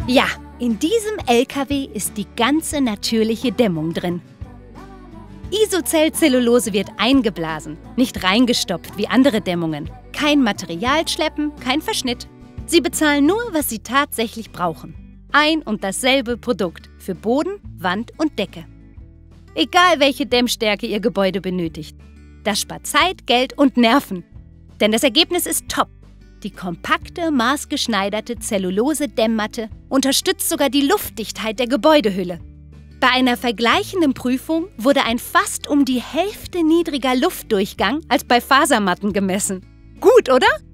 Ja, in diesem LKW ist die ganze natürliche Dämmung drin. Isocell-Cellulose wird eingeblasen, nicht reingestopft wie andere Dämmungen. Kein Material schleppen, kein Verschnitt. Sie bezahlen nur, was sie tatsächlich brauchen. Ein und dasselbe Produkt für Boden, Wand und Decke. Egal, welche Dämmstärke Ihr Gebäude benötigt. Das spart Zeit, Geld und Nerven. Denn das Ergebnis ist top. Die kompakte, maßgeschneiderte Zellulose-Dämmmatte unterstützt sogar die Luftdichtheit der Gebäudehülle. Bei einer vergleichenden Prüfung wurde ein fast um die Hälfte niedriger Luftdurchgang als bei Fasermatten gemessen. Gut, oder?